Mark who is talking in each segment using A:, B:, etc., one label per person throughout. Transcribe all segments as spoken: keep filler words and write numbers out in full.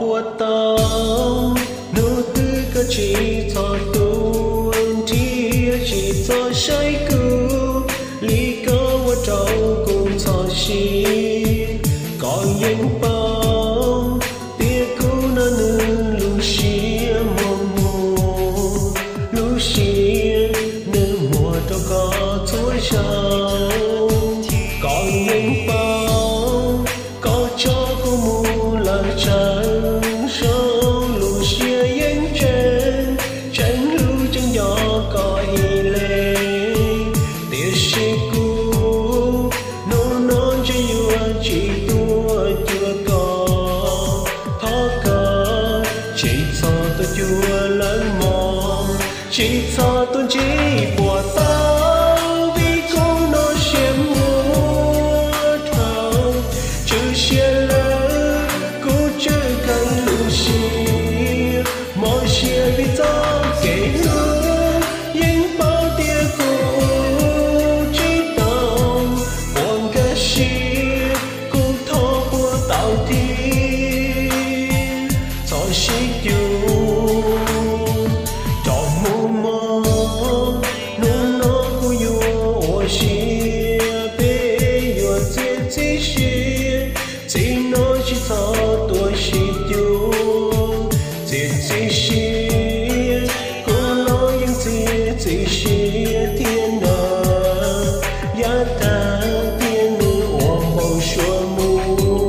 A: của tao nụ tư có chỉ cho tuôn chia chỉ cho say cứu lý có qua trâu cùng cho chi còn những bao tia cứu nó nương lu xia mùa mùa lu xia nương mùa đâu có tuổi giàu còn những bao có cho cô mù là trắng sâu lu xia yên trên tránh lưu chân nhỏ có y lệ tia xia cứu nó nói cho yêu chỉ tua chưa có khó có chỉ cho tôi chưa lớn mòn chỉ cho tôi chỉ của tao vì cô nó sẽ mua thao chứ sẽ lớn cô chưa cần lưu xì mọi sẽ vì tao kể luôn những bao tia cô chỉ tao buồn cái xì cô thọ của tao thì cho xí yêu cho mù mò nó nó cô yêu ở xì bé yêu chỉ chỉ xì chỉ nói chỉ cho tôi xì yêu chỉ chỉ xì cô nói những gì chỉ xì thiên đời giá ta thiên nữ ôm bầu xua mù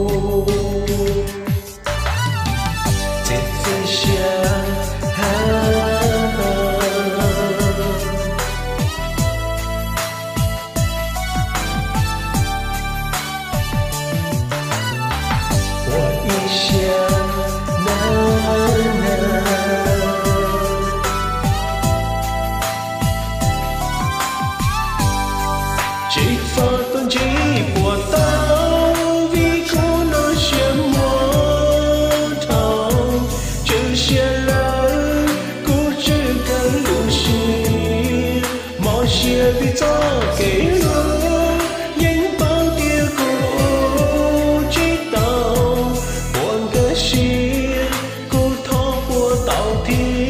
A: chỉ chỉ xì我一想难chỉ cho tôi chỉ của tao vì cô nó sẽ mua thao chứ sẽ lớn cô chưa cần lưu xì mọi sẽ vì cho kể luôn những bao tia cô chỉ tao buồn cái xì cô thọ của tao thì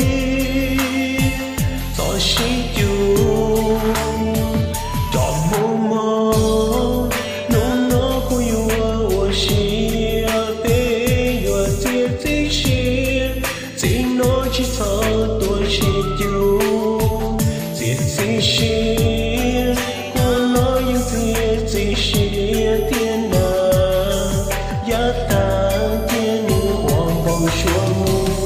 A: cho xí yêu cho mù mò nó nó cô yêu ở xì bé yêu chỉ chỉ xì chỉ nói chỉ cho tôi xì yêu chỉ chỉ xì cô nói những gì chỉ xì thiên đời giá ta thiên nữ hoàng bầu xua mù